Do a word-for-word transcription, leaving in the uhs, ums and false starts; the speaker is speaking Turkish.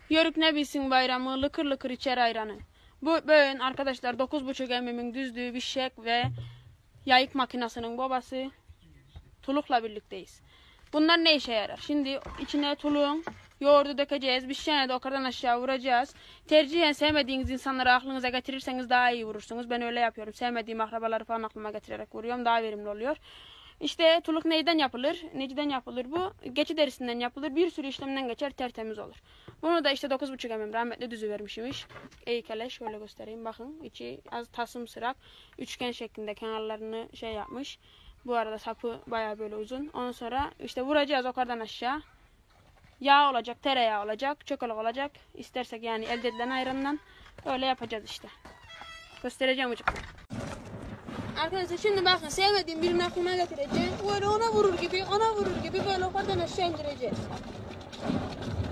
Yörük ne bilsin bayramı, lıkır lıkır içer ayranı. Bu bugün arkadaşlar dokuz buçuk emimin düzdüğü bir şek ve yayık makinesinin babası tulukla birlikteyiz. Bunlar ne işe yarar? Şimdi içine tuluğun yoğurdu dökeceğiz. Bir şişene de okardan aşağı vuracağız. Tercihen sevmediğiniz insanları aklınıza getirirseniz daha iyi vurursunuz. Ben öyle yapıyorum. Sevmediğim akrabaları falan aklıma getirerek vuruyorum. Daha verimli oluyor. İşte tuluk neyden yapılır? Neciden yapılır bu? Geçi derisinden yapılır. Bir sürü işlemden geçer, tertemiz olur. Bunu da işte dokuz buçuk emim rahmetli düzü vermişmiş. Eykele şöyle göstereyim. Bakın içi az tasım sırak. Üçgen şeklinde kenarlarını şey yapmış. Bu arada sapı bayağı böyle uzun. Ondan sonra işte vuracağız okardan aşağı. Yağ olacak, tereyağı olacak, çikolata olacak. İstersek yani elde edilen ayrandan öyle yapacağız işte. Göstereceğim hocam. Arkadaşlar şimdi bakın sevmediğim birini aklıma getireceğim. Böyle ona vurur gibi, ona vurur gibi böyle okardan aşağı indireceğiz.